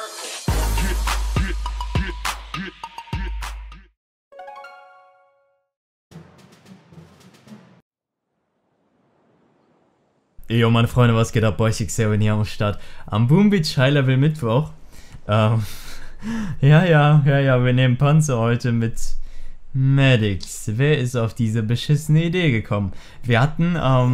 Jo, meine Freunde, was geht ab? Boychik7 hier am Start. Am Boom Beach High Level Mittwoch. Ja, wir nehmen Panzer heute mit Medics. Wer ist auf diese beschissene Idee gekommen? Wir hatten,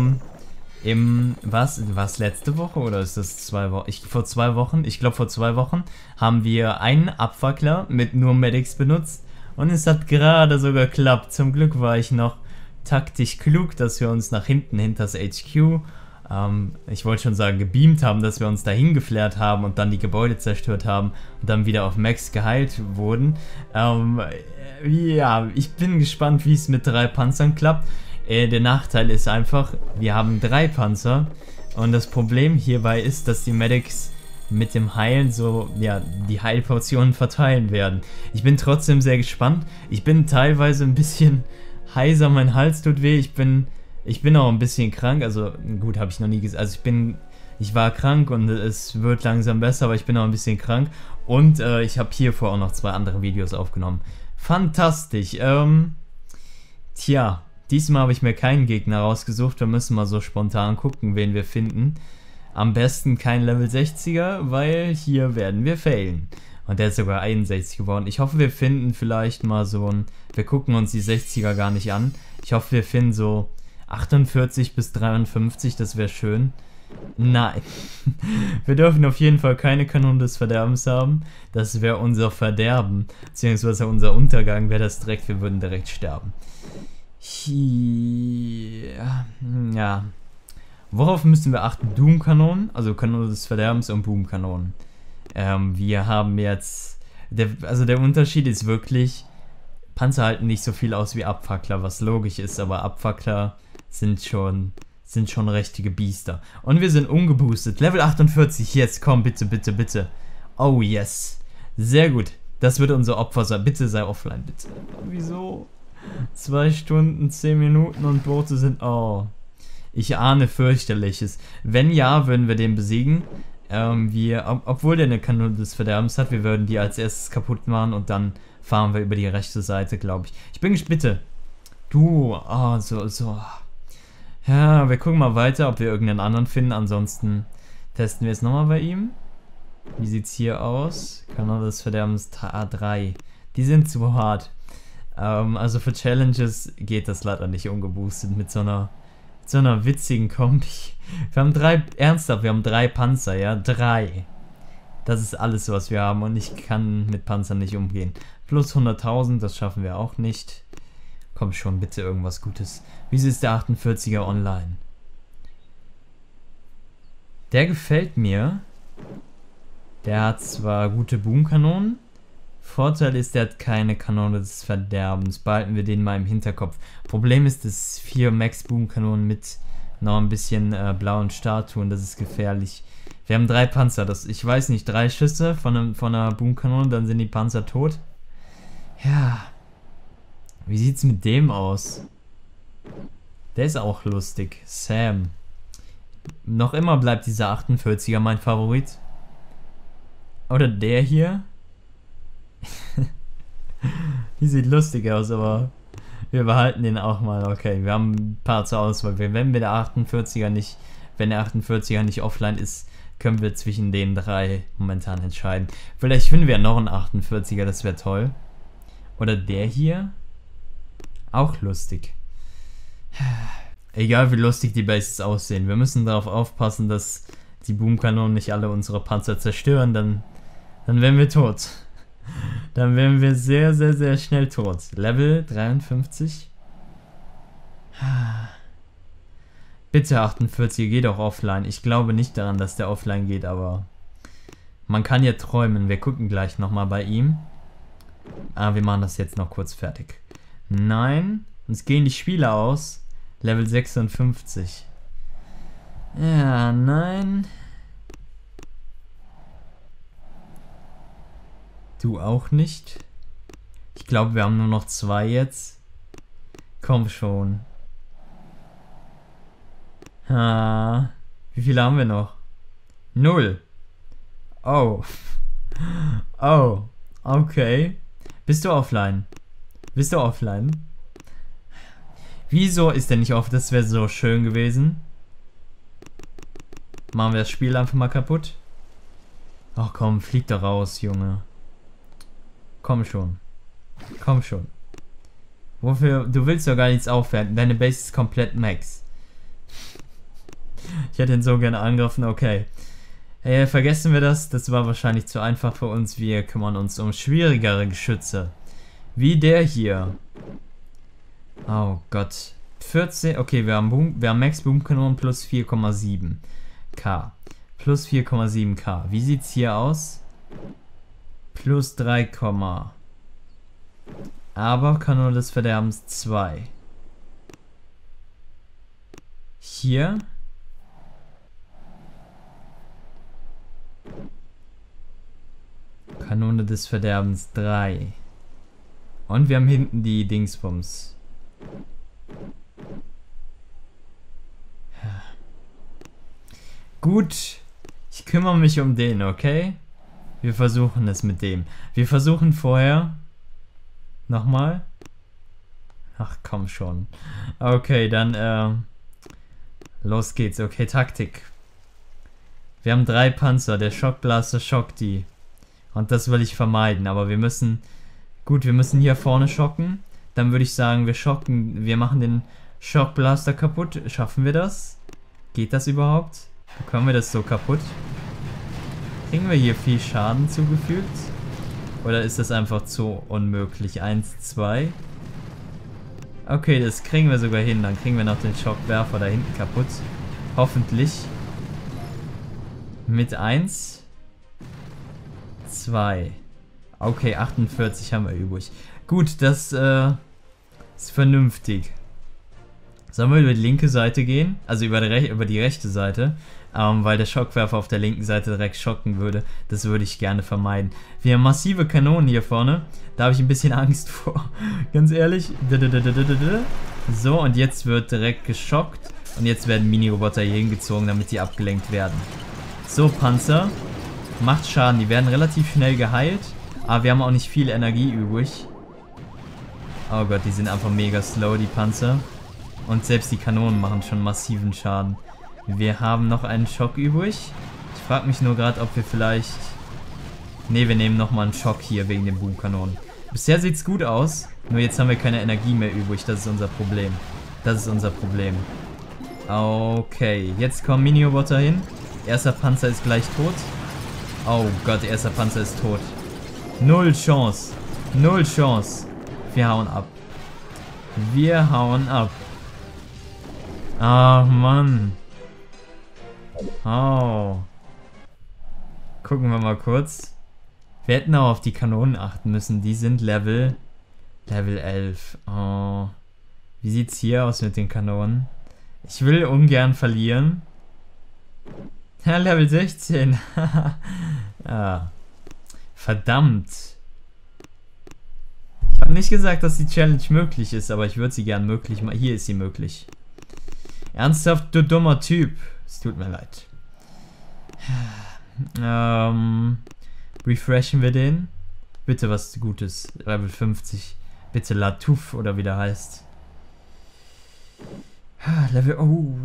was letzte Woche oder ist das 2 Wochen? Vor 2 Wochen, ich glaube vor 2 Wochen, haben wir einen Abfackler mit nur Medics benutzt und es hat gerade so geklappt. Zum Glück war ich noch taktisch klug, dass wir uns nach hinten, hinters HQ, ich wollte schon sagen gebeamt haben, dass wir uns dahin geflärt haben und dann die Gebäude zerstört haben und dann wieder auf Max geheilt wurden. Ja, ich bin gespannt, wie es mit 3 Panzern klappt. Der Nachteil ist einfach, wir haben 3 Panzer und das Problem hierbei ist, dass die Medics mit dem Heilen so, ja, die Heilportionen verteilen werden. Ich bin trotzdem sehr gespannt. Ich bin teilweise ein bisschen heiser, mein Hals tut weh, ich bin auch ein bisschen krank, also gut, habe ich noch nie gesagt, also ich war krank und es wird langsam besser, aber ich bin auch ein bisschen krank und ich habe hiervor auch noch 2 andere Videos aufgenommen. Fantastisch, tja, diesmal habe ich mir keinen Gegner rausgesucht, wir müssen mal so spontan gucken, wen wir finden. Am besten kein Level 60er, weil hier werden wir failen. Und der ist sogar 61 geworden. Ich hoffe, wir finden vielleicht mal so ein, wir gucken uns die 60er gar nicht an. Ich hoffe, wir finden so 48 bis 53, das wäre schön. Nein. Wir dürfen auf jeden Fall keine Kanone des Verderbens haben. Das wäre unser Verderben. Beziehungsweise unser Untergang wäre das direkt, wir würden direkt sterben. Ja. Worauf müssen wir achten? Doom-Kanonen, also Kanone des Verderbens und Boom-Kanonen. Wir haben jetzt, der Unterschied ist wirklich, Panzer halten nicht so viel aus wie Abfackler, was logisch ist, aber Abfackler sind schon richtige Biester. Und wir sind ungeboostet. Level 48, jetzt komm, bitte. Oh yes. Sehr gut. Das wird unser Opfer sein. Bitte sei offline, bitte. Wieso? 2 Stunden, 10 Minuten und Boote sind... Oh. Ich ahne fürchterliches. Wenn ja, würden wir den besiegen. Obwohl der eine Kanone des Verderbens hat, wir würden die als erstes kaputt machen und dann fahren wir über die rechte Seite, glaube ich. Ich bin gespannt. Bitte. Du, so. Ja, wir gucken mal weiter, ob wir irgendeinen anderen finden. Ansonsten testen wir es nochmal bei ihm. Wie sieht's hier aus? Kanone des Verderbens A3. Die sind zu hart. Also für Challenges geht das leider nicht ungeboostet mit so einer witzigen Kombi. Wir haben 3 Panzer, ja? 3. Das ist alles, was wir haben und ich kann mit Panzern nicht umgehen. Plus 100.000, das schaffen wir auch nicht. Komm schon, bitte irgendwas Gutes. Wieso ist der 48er online? Der gefällt mir. Der hat zwar gute Boomkanonen. Vorteil ist, der hat keine Kanone des Verderbens. Behalten wir den mal im Hinterkopf. Problem ist, dass 4 Max Boomkanonen mit noch ein bisschen blauen Statuen. Das ist gefährlich. Wir haben 3 Panzer. Ich weiß nicht, 3 Schüsse von einer Boomkanone, dann sind die Panzer tot. Ja. Wie sieht's mit dem aus? Der ist auch lustig. Sam. Noch immer bleibt dieser 48er mein Favorit. Oder der hier. Die sieht lustig aus, aber wir behalten den auch mal. Okay, wir haben ein paar zur Auswahl. Wenn der 48er nicht offline ist, können wir zwischen den 3 momentan entscheiden. Vielleicht finden wir noch einen 48er, das wäre toll. Oder der hier. Auch lustig. Egal wie lustig die Bases aussehen, wir müssen darauf aufpassen, dass die Boomkanonen nicht alle unsere Panzer zerstören, dann wären wir tot. Dann wären wir sehr, sehr, sehr schnell tot. Level 53. Bitte 48, geht auch offline. Ich glaube nicht daran, dass der offline geht, aber man kann ja träumen. Wir gucken gleich nochmal bei ihm. Wir machen das jetzt noch kurz fertig. Nein, uns gehen die Spiele aus. Level 56. Ja, nein. Du auch nicht. Ich glaube, wir haben nur noch 2 jetzt. Komm schon. Wie viele haben wir noch? 0. Oh. Oh, okay. Bist du offline? Bist du offline? Wieso ist der nicht off? Das wäre so schön gewesen. Machen wir das Spiel einfach mal kaputt. Ach komm, flieg da raus, Junge. Komm schon. Komm schon. Wofür? Du willst doch gar nichts aufwerten. Deine Base ist komplett max. Ich hätte ihn so gerne angegriffen, okay. Hey, vergessen wir das. Das war wahrscheinlich zu einfach für uns. Wir kümmern uns um schwierigere Geschütze. Wie der hier. Oh Gott. 14. Okay, wir haben Max Boomkanonen plus 4,7 K. Plus 4,7 K. Wie sieht's hier aus? Plus 3, aber Kanone des Verderbens 2. Hier. Kanone des Verderbens 3. Und wir haben hinten die Dingsbums. Gut. Ich kümmere mich um den, okay? Wir versuchen es mit dem. Wir versuchen vorher... Nochmal? Ach, komm schon. Okay, dann, los geht's. Okay, Taktik. Wir haben 3 Panzer. Der Schockblaster schockt die. Und das will ich vermeiden. Aber wir müssen... Gut, wir müssen hier vorne schocken. Dann würde ich sagen, wir machen den Schockblaster kaputt. Schaffen wir das? Geht das überhaupt? Bekommen wir das so kaputt? Kriegen wir hier viel Schaden zugefügt? Oder ist das einfach zu unmöglich? 1, 2. Okay, das kriegen wir sogar hin. Dann kriegen wir noch den Schockwerfer da hinten kaputt. Hoffentlich. Mit 1. 2. Okay, 48 haben wir übrig. Gut, das ist vernünftig. Sollen wir über die linke Seite gehen? Also über die rechte Seite. Weil der Schockwerfer auf der linken Seite direkt schocken würde. Das würde ich gerne vermeiden. Wir haben massive Kanonen hier vorne. Da habe ich ein bisschen Angst vor. Ganz ehrlich. So, und jetzt wird direkt geschockt. Und jetzt werden Mini-Roboter hier hingezogen, damit die abgelenkt werden. So, Panzer. Macht Schaden. Die werden relativ schnell geheilt. Aber wir haben auch nicht viel Energie übrig. Oh Gott, die sind einfach mega slow, die Panzer. Und selbst die Kanonen machen schon massiven Schaden. Wir haben noch einen Schock übrig. Ich frage mich nur gerade, ob wir vielleicht... Ne, wir nehmen nochmal einen Schock hier wegen den Boomkanonen. Bisher sieht es gut aus. Nur jetzt haben wir keine Energie mehr übrig. Das ist unser Problem. Das ist unser Problem. Okay, jetzt kommen Mini-Roboter hin. Erster Panzer ist gleich tot. Oh Gott, erster Panzer ist tot. Null Chance. Null Chance. Wir hauen ab. Wir hauen ab. Ach, Mann. Oh. Gucken wir mal kurz. Wir hätten auch auf die Kanonen achten müssen. Die sind Level 11. Oh. Wie sieht's hier aus mit den Kanonen? Ich will ungern verlieren. Ja, Level 16. Ja. Verdammt. Ich habe nicht gesagt, dass die Challenge möglich ist, aber ich würde sie gern möglich machen. Hier ist sie möglich. Ernsthaft, du dummer Typ. Es tut mir leid. Refreshen wir den. Bitte was Gutes. Level 50. Bitte Latuf oder wie der heißt. Level... Oh.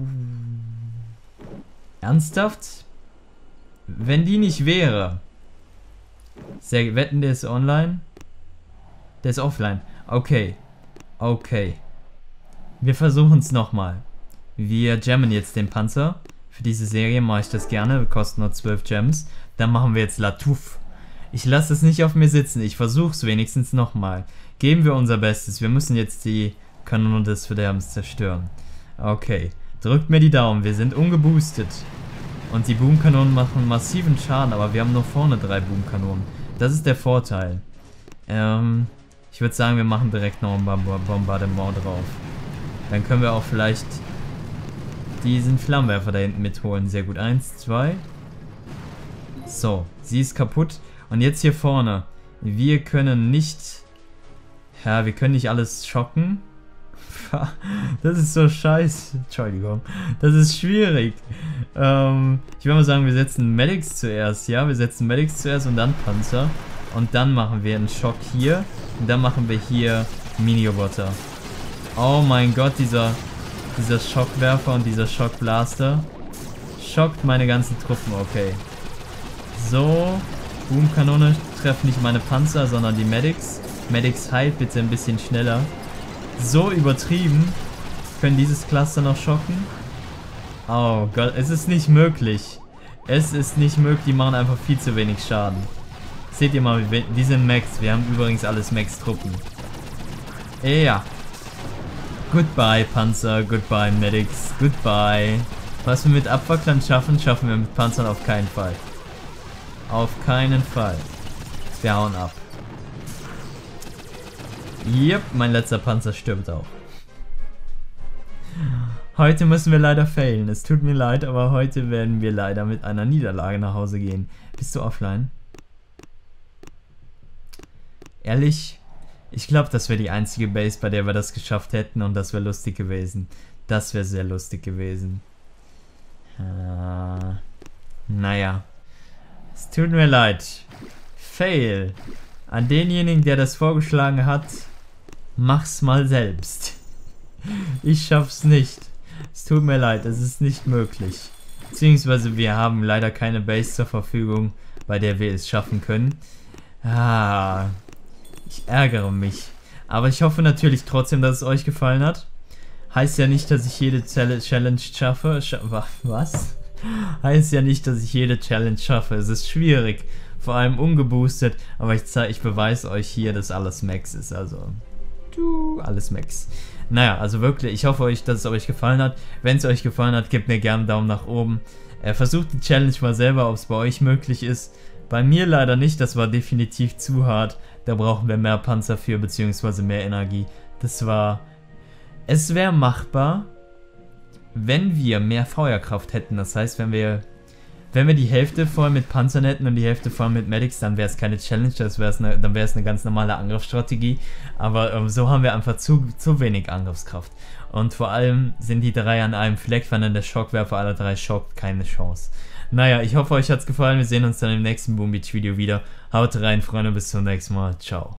Ernsthaft? Wenn die nicht wäre... Wetten, der ist online? Der ist offline. Okay. Okay. Wir versuchen es nochmal. Wir jammen jetzt den Panzer. Für diese Serie mache ich das gerne. Kostet nur 12 Gems. Dann machen wir jetzt Latuf. Ich lasse es nicht auf mir sitzen. Ich versuche es wenigstens nochmal. Geben wir unser Bestes. Wir müssen jetzt die Kanone des Verderbens zerstören. Okay. Drückt mir die Daumen. Wir sind ungeboostet. Und die Boomkanonen machen massiven Schaden. Aber wir haben nur vorne 3 Boomkanonen. Das ist der Vorteil. Ich würde sagen, wir machen direkt noch ein Bombardement drauf. Dann können wir auch vielleicht diesen Flammenwerfer da hinten mitholen. Sehr gut. 1, 2. So, sie ist kaputt. Und jetzt hier vorne. Wir können nicht... Ja, wir können nicht alles schocken. Das ist so scheiße. Entschuldigung. Das ist schwierig. Ich würde mal sagen, wir setzen Medics zuerst, ja? Wir setzen Medics zuerst und dann Panzer. Und dann machen wir einen Schock hier. Und dann machen wir hier Mini-Roboter. Oh mein Gott, dieser Schockwerfer und dieser Schockblaster schockt meine ganzen Truppen, okay. So, Boomkanone trefft nicht meine Panzer, sondern die Medics. Medics heilt bitte ein bisschen schneller. So übertrieben. Können dieses Cluster noch schocken? Oh Gott, es ist nicht möglich. Es ist nicht möglich, die machen einfach viel zu wenig Schaden. Seht ihr mal, die sind Max. Wir haben übrigens alles Max-Truppen. Ja. Goodbye, Panzer. Goodbye, Medics. Goodbye. Was wir mit Abwacklern schaffen, schaffen wir mit Panzern auf keinen Fall. Auf keinen Fall. Wir hauen ab. Yep, mein letzter Panzer stirbt auch. Heute müssen wir leider failen. Es tut mir leid, aber heute werden wir leider mit einer Niederlage nach Hause gehen. Bist du offline? Ehrlich? Ich glaube, das wäre die einzige Base, bei der wir das geschafft hätten und das wäre lustig gewesen. Das wäre sehr lustig gewesen. Naja. Es tut mir leid. Fail. An denjenigen, der das vorgeschlagen hat, mach's mal selbst. Ich schaff's nicht. Es tut mir leid, es ist nicht möglich. Beziehungsweise wir haben leider keine Base zur Verfügung, bei der wir es schaffen können. Ich ärgere mich. Aber ich hoffe natürlich trotzdem, dass es euch gefallen hat. Heißt ja nicht, dass ich jede Challenge schaffe. Was? Heißt ja nicht, dass ich jede Challenge schaffe. Es ist schwierig. Vor allem ungeboostet. Aber ich beweise euch hier, dass alles Max ist. Also, alles Max. Naja, also wirklich, ich hoffe euch, dass es euch gefallen hat. Wenn es euch gefallen hat, gebt mir gerne einen Daumen nach oben. Versucht die Challenge mal selber, ob es bei euch möglich ist. Bei mir leider nicht, das war definitiv zu hart. Da brauchen wir mehr Panzer für, beziehungsweise mehr Energie. Es wäre machbar, wenn wir mehr Feuerkraft hätten. Das heißt, wenn wir die Hälfte voll mit Panzern hätten und die Hälfte voll mit Medics, dann wäre es keine Challenge, dann wäre es eine ganz normale Angriffsstrategie. Aber so haben wir einfach zu wenig Angriffskraft. Und vor allem sind die 3 an einem Fleck, wenn dann der Schockwerfer alle 3 schockt, keine Chance. Naja, ich hoffe, euch hat's gefallen. Wir sehen uns dann im nächsten Boom Beach Video wieder. Haut rein, Freunde, bis zum nächsten Mal. Ciao.